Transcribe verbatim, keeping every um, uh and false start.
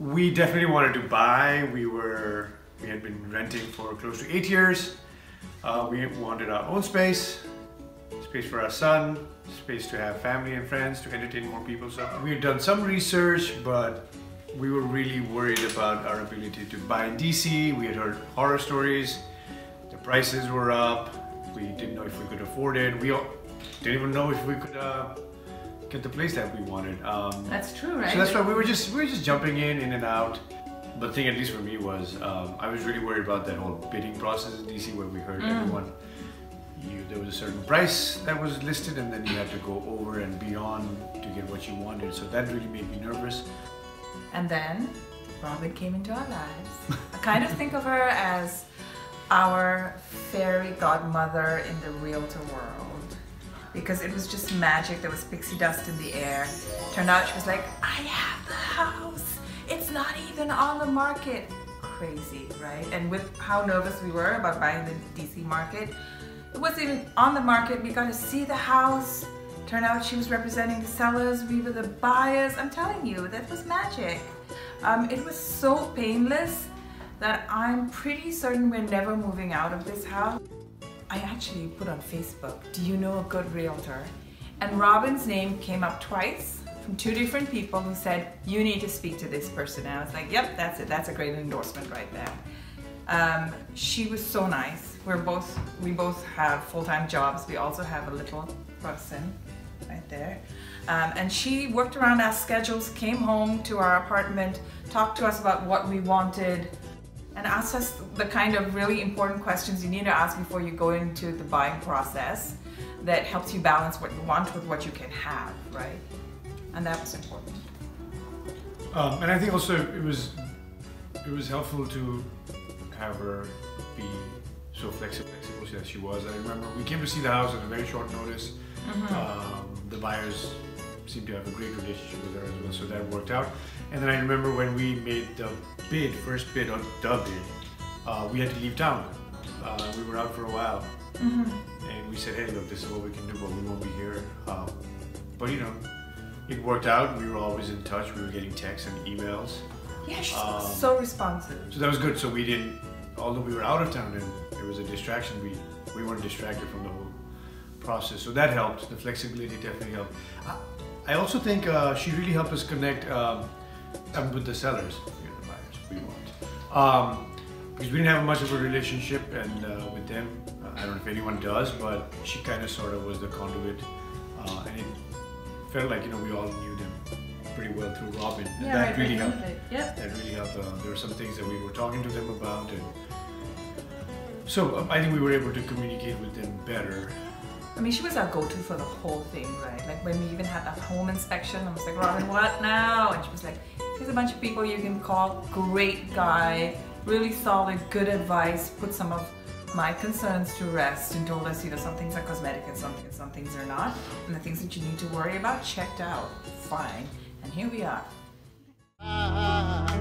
we definitely wanted to buy. We were, we had been renting for close to eight years. Uh, we wanted our own space, space for our son, space to have family and friends, to entertain more people. So we had done some research, but we were really worried about our ability to buy in D C. We had heard horror stories. The prices were up. We didn't know if we could afford it. We all didn't even know if we could uh, get the place that we wanted. Um, that's true, right? So that's why we were just we were just jumping in, in and out. But the thing, at least for me, was um, I was really worried about that whole bidding process in D C, where we heard mm. everyone. You, there was a certain price that was listed, and then you had to go over and beyond to get what you wanted. So that really made me nervous. And then Robyn came into our lives. I kind of think of her as our fairy godmother in the realtor world, because it was just magic. There was pixie dust in the air. Turned out she was like, I have the house. It's not even on the market. Crazy, right? And with how nervous we were about buying the D C market, it wasn't even on the market. We got to see the house. Turned out she was representing the sellers. We were the buyers. I'm telling you, that was magic. Um, it was so painless that I'm pretty certain we're never moving out of this house. I actually put on Facebook, do you know a good realtor? And Robyn's name came up twice from two different people who said, you need to speak to this person. And I was like, yep, that's it. That's a great endorsement right there. Um, she was so nice. We're both, we both have full-time jobs. We also have a little person right there. Um, and she worked around our schedules, came home to our apartment, talked to us about what we wanted, and asked us the kind of really important questions you need to ask before you go into the buying process that helps you balance what you want with what you can have, right? And that was important. Um, and I think also it was it was helpful to have her be so flexible, flexible as she was. I remember we came to see the house at a very short notice. Mm-hmm. um, the buyers seemed to have a great relationship with her as well, so that worked out. And then I remember when we made the bid, first bid on the bid, uh, we had to leave town. Uh, we were out for a while, mm-hmm. and we said, hey, look, this is what we can do, but we won't be here. Um, but you know, it worked out. We were always in touch. We were getting texts and emails. Yeah, she's um, so responsive. So that was good. So we didn't, although we were out of town and it was a distraction, we, we weren't distracted from the whole process. So that helped. The flexibility definitely helped. I, I also think uh, she really helped us connect um, with the sellers, you know, the buyers we want. Um, because we didn't have much of a relationship and uh, with them. Uh, I don't know if anyone does, but she kind of sort of was the conduit. Uh, and it felt like, you know, we all knew them pretty well through Robyn. And yeah, that right, really right, helped. right. Yep. That really helped. Uh, there were some things that we were talking to them about. And so um, I think we were able to communicate with them better. I mean, she was our go-to for the whole thing, right? Like when we even had that home inspection, I was like, Robyn, what now? And she was like, here's a bunch of people you can call. Great guy, really solid, good advice, put some of my concerns to rest, and told us, you know, some things are cosmetic and some, some things are not. And the things that you need to worry about, checked out. Fine. And here we are.